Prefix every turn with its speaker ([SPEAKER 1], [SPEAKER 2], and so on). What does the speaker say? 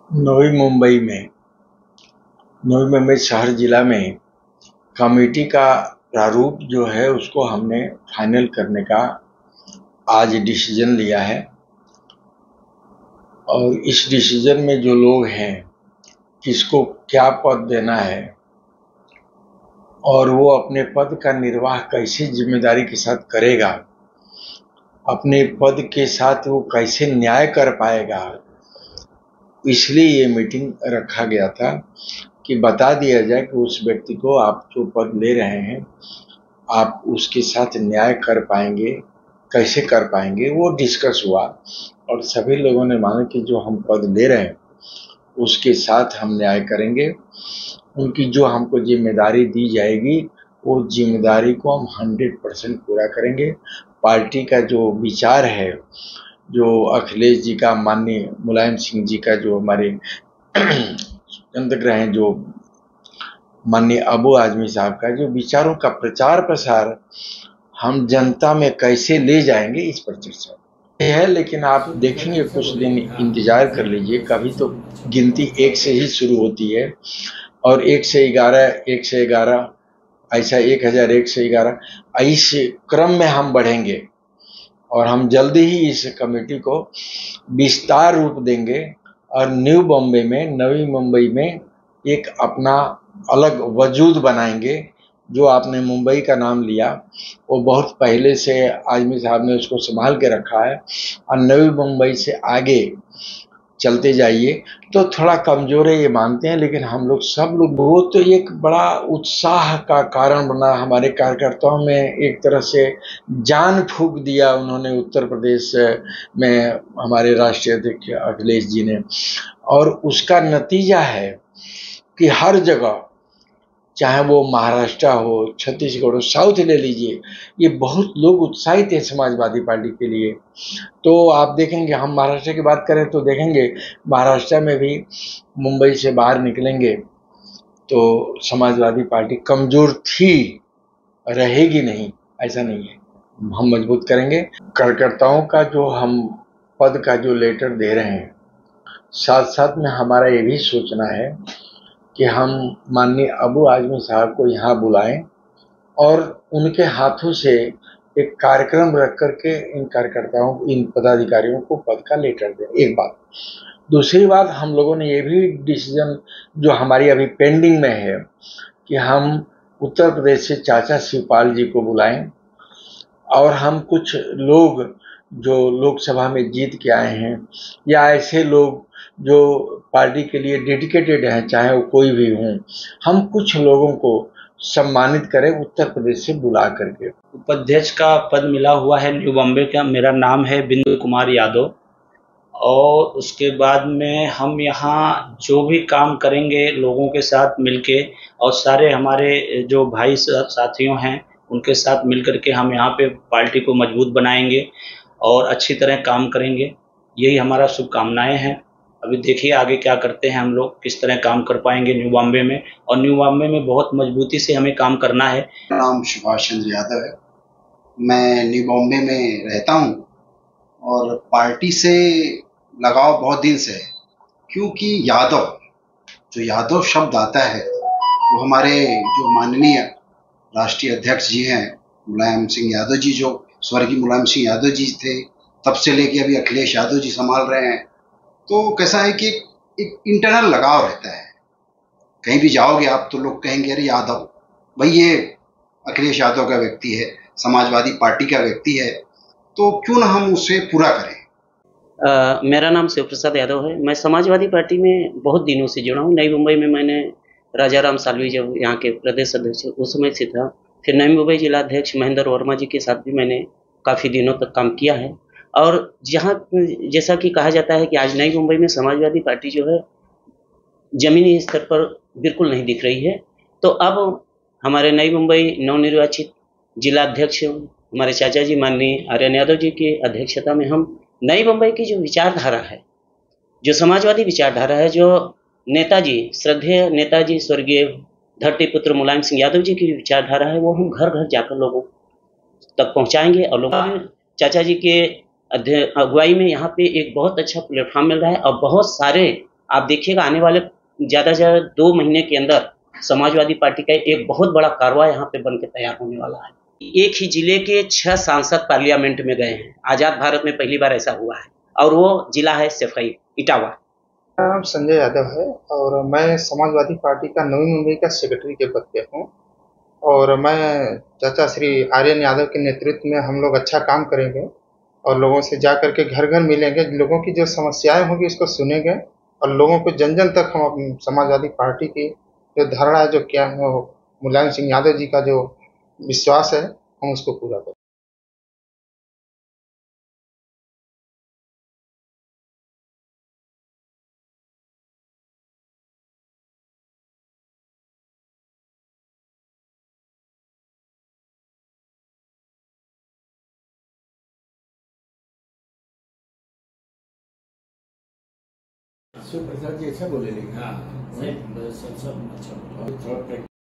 [SPEAKER 1] नवी मुंबई शहर जिला में कमेटी का प्रारूप जो है उसको हमने फाइनल करने का आज डिसीजन लिया है। और इस डिसीजन में जो लोग हैं किसको क्या पद देना है और वो अपने पद का निर्वाह कैसे जिम्मेदारी के साथ करेगा, अपने पद के साथ वो कैसे न्याय कर पाएगा, इसलिए ये मीटिंग रखा गया था कि बता दिया जाए कि उस व्यक्ति को आप जो पद ले रहे हैं आप उसके साथ न्याय कर पाएंगे, कैसे कर पाएंगे, वो डिस्कस हुआ। और सभी लोगों ने माना कि जो हम पद ले रहे हैं उसके साथ हम न्याय करेंगे। उनकी जो हमको जिम्मेदारी दी जाएगी वो जिम्मेदारी को हम 100% पूरा करेंगे। पार्टी का जो विचार है, जो अखिलेश जी का, माननीय मुलायम सिंह जी का, जो हमारे चंद्रग्रह हैं, जो माननीय अबू आजमी साहब का जो विचारों का प्रचार प्रसार हम जनता में कैसे ले जाएंगे, इस पर चर्चा है। लेकिन आप देखेंगे, कुछ दिन इंतजार कर लीजिए, कभी तो गिनती 1 से ही शुरू होती है और 1 से 11 ऐसा 1001 से 11 इस क्रम में हम बढ़ेंगे और हम जल्दी ही इस कमेटी को विस्तार रूप देंगे और नवी मुंबई में एक अपना अलग वजूद बनाएंगे। जो आपने मुंबई का नाम लिया वो बहुत पहले से आजमी साहब ने उसको संभाल के रखा है और नवी मुंबई से आगे चलते जाइए तो थोड़ा कमजोर है ये मानते हैं, लेकिन हम लोग सब लोग, वो तो एक बड़ा उत्साह का कारण बना हमारे कार्यकर्ताओं में, एक तरह से जान फूंक दिया उन्होंने उत्तर प्रदेश में हमारे राष्ट्रीय अध्यक्ष अखिलेश जी ने। और उसका नतीजा है कि हर जगह, चाहे वो महाराष्ट्र हो, छत्तीसगढ़ हो, साउथ ले लीजिए, ये बहुत लोग उत्साहित हैं समाजवादी पार्टी के लिए। तो आप देखेंगे, हम महाराष्ट्र की बात करें तो देखेंगे महाराष्ट्र में भी मुंबई से बाहर निकलेंगे तो समाजवादी पार्टी कमजोर थी, रहेगी नहीं, ऐसा नहीं है, हम मजबूत करेंगे। कार्यकर्ताओं का जो हम पद का जो लेटर दे रहे हैं, साथ साथ में हमारा ये भी सोचना है कि हम माननीय अबू आजमी साहब को यहाँ बुलाएं और उनके हाथों से एक कार्यक्रम रख करके इन कार्यकर्ताओं, इन पदाधिकारियों को पद का लेटर दें। एक बात। दूसरी बात, हम लोगों ने ये भी डिसीजन जो हमारी अभी पेंडिंग में है कि हम उत्तर प्रदेश से चाचा शिवपाल जी को बुलाएं और हम कुछ लोग जो लोकसभा में जीत के आए हैं या ऐसे लोग जो पार्टी के लिए डेडिकेटेड हैं, चाहे वो कोई भी हों, हम कुछ लोगों को सम्मानित करें उत्तर प्रदेश से बुला करके।
[SPEAKER 2] उपाध्यक्ष का पद मिला हुआ है न्यू बॉम्बे का, मेरा नाम है बिंदु कुमार यादव। और उसके बाद में हम यहाँ जो भी काम करेंगे लोगों के साथ मिलके और सारे हमारे जो भाई साथियों हैं उनके साथ मिलकर के हम यहाँ पे पार्टी को मजबूत बनाएंगे और अच्छी तरह काम करेंगे। यही हमारा शुभकामनाएं हैं। अभी देखिए आगे क्या करते हैं हम लोग, किस तरह काम कर पाएंगे न्यू बॉम्बे में, और न्यू बॉम्बे में बहुत मजबूती से हमें काम करना है।
[SPEAKER 3] मेरा नाम सुभाष चंद्र यादव है, मैं न्यू बॉम्बे में रहता हूँ और पार्टी से लगाव बहुत दिन से है, क्योंकि जो यादव शब्द आता है वो हमारे जो माननीय राष्ट्रीय अध्यक्ष जी हैं मुलायम सिंह यादव जी, जो स्वर्गीय मुलायम सिंह यादव जी थे तब से लेके अभी अखिलेश यादव जी संभाल रहे हैं। तो कैसा है कि एक इंटरनल लगाव रहता है, कहीं भी जाओगे आप तो लोग कहेंगे अरे यादव, भाई ये अखिलेश यादव का व्यक्ति है, समाजवादी पार्टी का व्यक्ति है, तो क्यों ना हम उसे पूरा करें।
[SPEAKER 4] मेरा नाम शिव प्रसाद यादव है। मैं समाजवादी पार्टी में बहुत दिनों से जुड़ा हूँ। नई मुंबई में मैंने राजा राम साल्वी जब यहाँ के प्रदेश अध्यक्ष उस समय से था। फिर नई मुंबई जिला अध्यक्ष महेंद्र वर्मा जी के साथ भी मैंने काफ़ी दिनों तक काम किया है। और जहाँ जैसा कि कहा जाता है कि आज नई मुंबई में समाजवादी पार्टी जो है जमीनी स्तर पर बिल्कुल नहीं दिख रही है, तो अब हमारे नई मुंबई नवनिर्वाचित जिला अध्यक्ष हमारे चाचा जी माननीय आर्यन यादव जी की अध्यक्षता में हम नई मुंबई की जो विचारधारा है, जो समाजवादी विचारधारा है, जो नेताजी, श्रद्धेय नेताजी स्वर्गीय धरती पुत्र मुलायम सिंह यादव जी की विचारधारा है, वो हम घर घर जाकर लोगों तक पहुंचाएंगे। और लोगों को चाचा जी के अगुवाई में यहाँ पे एक बहुत अच्छा प्लेटफॉर्म मिल रहा है और बहुत सारे आप देखिएगा आने वाले ज़्यादा से ज़्यादा 2 महीने के अंदर समाजवादी पार्टी का एक बहुत बड़ा कारवा यहाँ पे बन के तैयार होने वाला है। एक ही जिले के 6 सांसद पार्लियामेंट में गए हैं। आज़ाद भारत में पहली बार ऐसा हुआ है और वो जिला है सफाई इटावा।
[SPEAKER 5] मेरा नाम संजय यादव है और मैं समाजवादी पार्टी का नवी मुंबई का सेक्रेटरी के पद पे हूँ और मैं चाचा श्री आर्यन यादव के नेतृत्व में हम लोग अच्छा काम करेंगे और लोगों से जा करके घर घर मिलेंगे, लोगों की जो समस्याएं होंगी उसको सुनेंगे और लोगों को जन जन तक हम अपनी समाजवादी पार्टी की जो धारणा है, जो क्या है, वो मुलायम सिंह यादव जी का जो विश्वास है, हम उसको पूरा करें।
[SPEAKER 1] शिव प्रसाद जी अच्छा बोले लेकिन
[SPEAKER 2] हाँ, सब अच्छा।